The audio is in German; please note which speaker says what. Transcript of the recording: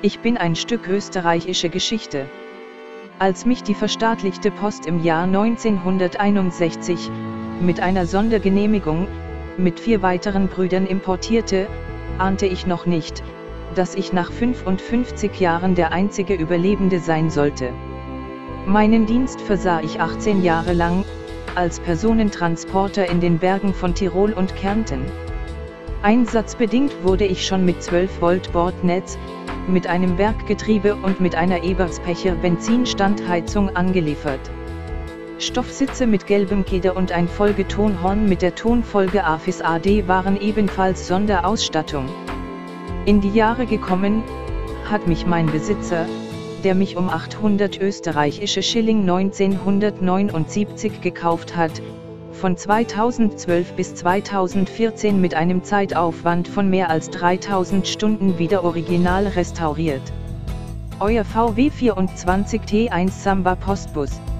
Speaker 1: Ich bin ein Stück österreichische Geschichte. Als mich die verstaatlichte Post im Jahr 1961, mit einer Sondergenehmigung, mit 4 weiteren Brüdern importierte, ahnte ich noch nicht, dass ich nach 55 Jahren der einzige Überlebende sein sollte. Meinen Dienst versah ich 18 Jahre lang, als Personentransporter in den Bergen von Tirol und Kärnten. Einsatzbedingt wurde ich schon mit 12 Volt Bordnetz, mit einem Werkgetriebe und mit einer Eberspecher Benzinstandheizung angeliefert. Stoffsitze mit gelbem Keder und ein Folgetonhorn mit der Tonfolge AFIS AD waren ebenfalls Sonderausstattung. In die Jahre gekommen, hat mich mein Besitzer, der mich um 800 österreichische Schilling 1979 gekauft hat, von 2012 bis 2014 mit einem Zeitaufwand von mehr als 3000 Stunden wieder original restauriert. Euer VW 24 T1 Samba Postbus.